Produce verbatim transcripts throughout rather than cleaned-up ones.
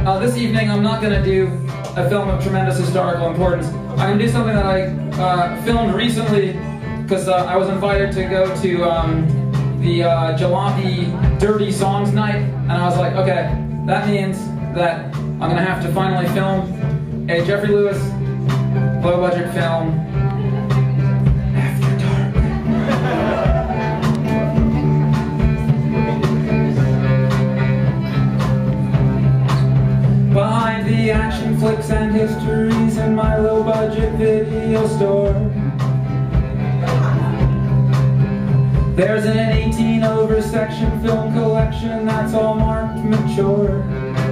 Uh, this evening I'm not going to do a film of tremendous historical importance. I'm going to do something that I uh, filmed recently because uh, I was invited to go to um, the uh, Jalopy Dirty Songs Night, and I was like, okay, that means that I'm going to have to finally film a Jeffrey Lewis low-budget film after dark. Behind the action flicks and histories in my low-budget video store, there's an eighteen over section film collection that's all marked mature.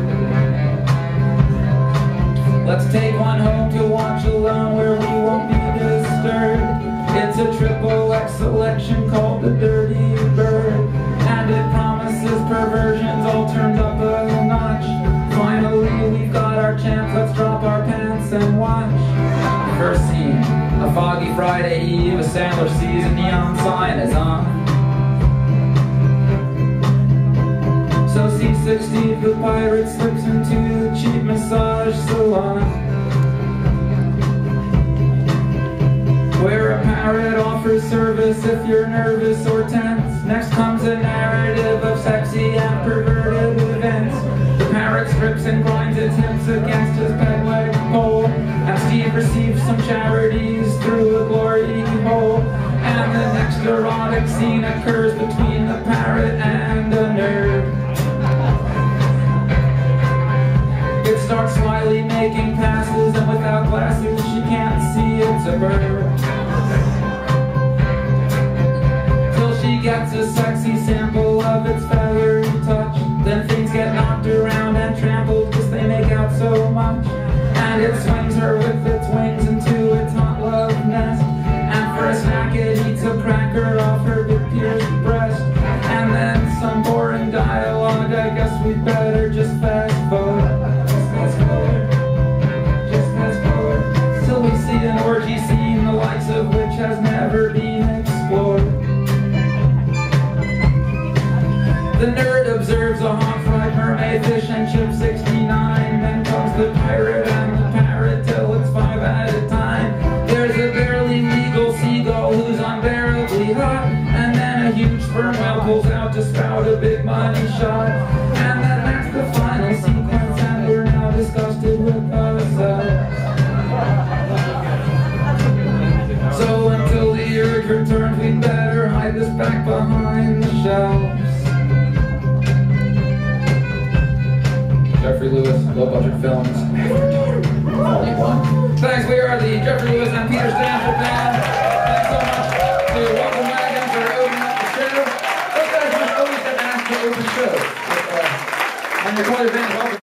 Let's take one home to watch alone where we won't be disturbed. It's a triple X selection called The Dirty Bird, and it promises perversions all turned up a notch. Finally, we've got our chance, let's drop our pants and watch. First scene, a foggy Friday Eve, a sailor sees a neon sign is on. So C sixty, the pirate slips into the cheap massage salon, where a parrot offers service if you're nervous or tense. Next comes a narrative of sexy and perverted events. The parrot strips and grinds its hips against his peg leg pole, and Steve receives some charities through a glory hole. And the next erotic scene occurs between the parrot and a nerd. It starts slyly making passes, and without glasses she can't see it's a bird. Till she gets a sexy sample of its feathery touch. Then things get knocked around and trampled because they make out so much. And it swings her with its wings into its hot love nest. And for a snack it eats a cracker off her big-pierced breast. And then some boring dialogue, I guess we'd better just fast forward. We see an orgy scene, the likes of which has never been explored. The nerd observes a hot-fried mermaid fish and chip sixty-nine. Then comes the pirate and the parrot till it's five at a time. There's a barely legal seagull who's unbearably hot, and then a huge sperm whale pulls out to spout a big money shot. And then that's the final sequence, and we're now disgusted with ourselves. So until the urge returns, we'd better hide this back behind the shelves. Jeffrey Lewis, low-budget films, After Dark, Volume one. Thanks, we are the Jeffrey Lewis and Peter Stanfield Band. Thanks so much to Welcome Wagon for opening up the show. Those guys must always get asked to open shows. If, uh, when you call your band Welcome